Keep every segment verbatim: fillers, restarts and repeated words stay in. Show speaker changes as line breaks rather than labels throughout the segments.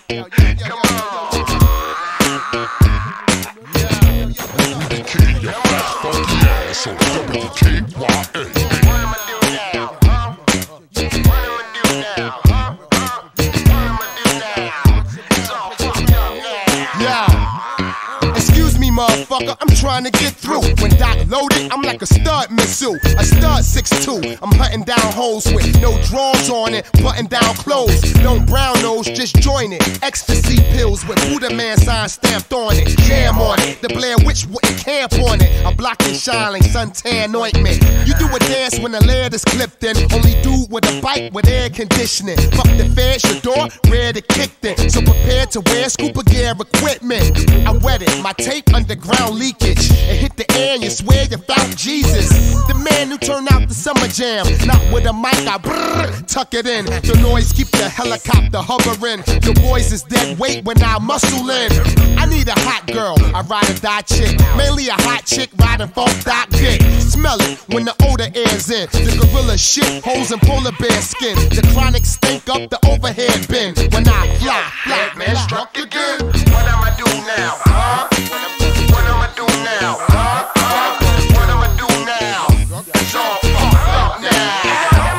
Kicking your fat funky ass on W K Y A. What I'ma do now, huh? What I'ma do now, huh? What I'ma do now? It's all fucked up now.
Yeah. Excuse me, motherfucker, I'm trying to get through. When Doc loaded, I'm like a stud missile, a stud six two. I'm hunting down hoes with no drawers on it, button down clothes. Don't brown nose, just join it. Ecstasy pills with Buddha man sign stamped on it. Jam on it, the Blair Witch wouldn't camp on it. I block and shine like suntan ointment. You do a dance when the lead is clipped in. Only dude with a bike with air conditioning. Fuck the feds, your door, ready to kick in. So prepared to wear scuba gear equipment. I wet it, my tape underground leakage. It hit the air and you swear you found Jesus. The man who turned out the summer jam. Not with a mic, I brrrr, tuck it in. The noise keep the helicopter hovering. The boys is dead weight when I muscle in. I need a hot girl, I ride a die chick. Mainly a hot chick riding funk doc dick. Smell it when the odor airs in. The gorilla shit, holes in polar bear skin. The chronic stink up the overhead bin. When I fly, fly,
Man struck again. What I'ma do now, huh? What I'ma do now, huh? What I'ma do now? It's all fucked up now.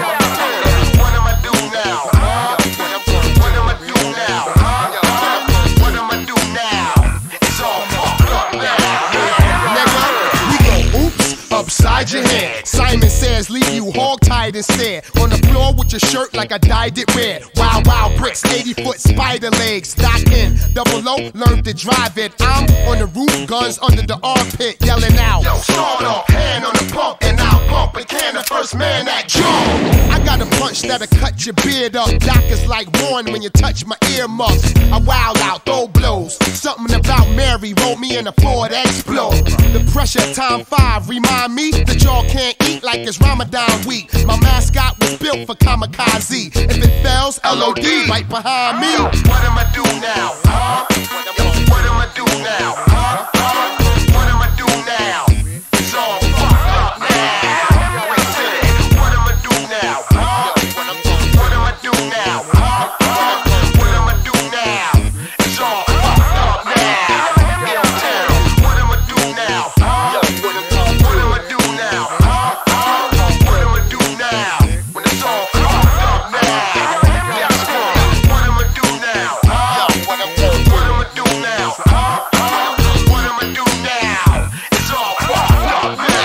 What I'ma do now, huh? What I'ma do now, huh? What I'ma do now? It's all fucked up now.
nigga. We go oops upside your head. Simon says leave you hog-tied instead. On the floor with your shirt like I dyed it red. Wild, wild bricks, eighty foot spider legs. Stock in, double O, learned to drive it. I'm on the roof, guns under the armpit, yelling out.
Yo, start off, hand on the pump, and I'll pump and can the first man that jump.
I got a punch that'll cut your beard up. Doc is like Warren when you touch my earmuffs. I wild out, throw blows. Something about Mary rolled me in a Ford explode. The pressure at time five remind me that y'all can't eat like it's Ramadan week. My mascot was built for kamikaze. If it fails, L O D right behind me.
What I'ma do now, huh? What I'ma do now, huh? What I'ma do now? It's all fucked up now. Wait till it. What I'ma do now, huh? What I'ma do now, huh? What I'ma do now? It's all fucked up now. Downtown. What I'ma do now, huh? What I'ma do now, huh? What I'ma do now? When it's all fucked up now. That's fun. What I'ma do now, huh? What I'ma do now, huh? What I'ma do now? It's all fucked up now.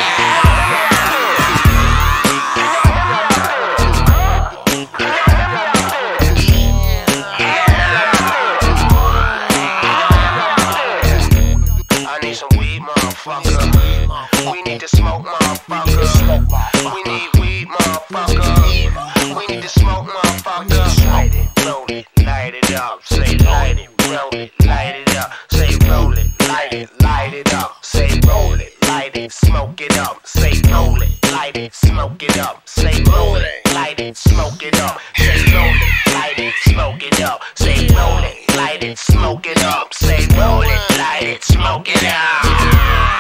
I need some weed, motherfucker. We need to smoke, motherfucker. We need weed, motherfucker. We need to smoke, motherfucker. Light it, roll it, light it up. Say light it, roll it, light it up. Say roll it, light it, light it up. Say roll it, light it, smoke it up. Say roll it, light it, smoke it up. Say roll it, light it, smoke it up. Say roll it, light it, smoke it up. Say roll it, light it, smoke it up. Say roll it, light it, smoke it up.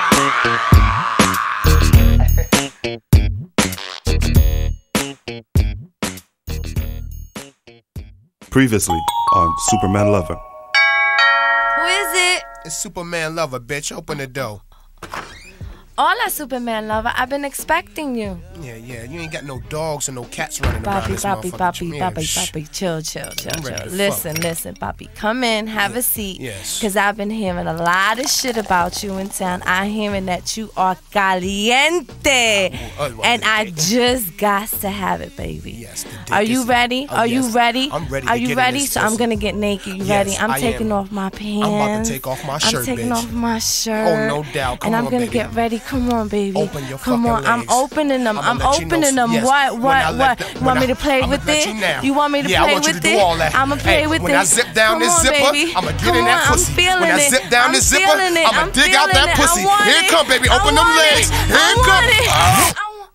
Previously on Superman Lover.
Who is it?
It's Superman Lover, bitch. Open the door.
Hola, Superman Lover. I've been expecting you.
Yeah, yeah. You ain't got no dogs or no cats running around
Papi,
this
papi,
motherfucker.
papi,
Yeah,
papi,
shh.
papi. Chill, chill, chill,
I'm ready
chill.
to
Listen,
fuck.
listen, papi. Come in, have
Yeah.
a seat.
Yes.
Because I've been hearing a lot of shit about you in town. I'm hearing that you are caliente.
Oh, well,
and I
the-
just got to have it, baby.
Yes, the dick
Are you
is-
ready?
Oh,
Are you
yes.
ready?
I'm ready
Are
to
you
get in
ready?
this
So I'm
pussy.
going to get naked. You
Yes,
ready? I'm
I
taking
am.
off my pants.
I'm about to take off my shirt,
I'm taking
bitch.
off my shirt.
Oh, no doubt. Come
and I'm
on,
gonna
baby.
get ready. Come on, baby.
Open your
Come
fucking
on. I'm
legs.
opening them.
I'ma
I'm
let you know-
opening them.
yes,
What?
when
What?
I let
What?
the-
You
when
want me
I-
to play
I'ma
with
let
it?
you now.
You want me to
Yeah, I
play
want you
with
to
it?
do all that.
I'ma play
Hey,
with
when
it.
I zip down
Come
this
on,
zipper,
baby.
I'ma get
Come
in that
on,
pussy.
I'm feeling
When I
it.
zip down
I'm
this zipper,
feeling it.
I'ma
I'm
dig out
feeling
that
it.
pussy.
I want
Here it
it.
come, baby.
I
Open them
want
legs.
it.
Here
I
it come.
want it.
Ah.
I want-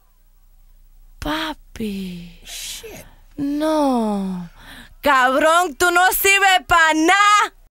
Papi.
Shit.
No. Cabrón, tú no sirves para nada.